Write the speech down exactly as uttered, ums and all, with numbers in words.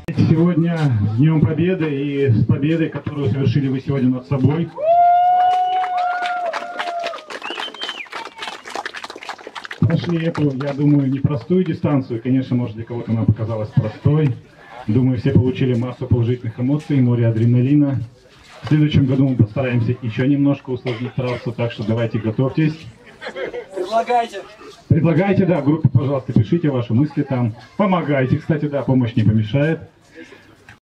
Сегодня с Днем Победы и с победой, которую совершили вы сегодня над собой. Прошли эту, я думаю, непростую дистанцию. Конечно, может, для кого-то она показалась простой. Думаю, все получили массу положительных эмоций, море адреналина. В следующем году мы постараемся еще немножко усложнить трассу, так что давайте готовьтесь. Предлагайте. Предлагайте, да, в группе, пожалуйста, пишите ваши мысли там. Помогайте, кстати, да, помощь не помешает.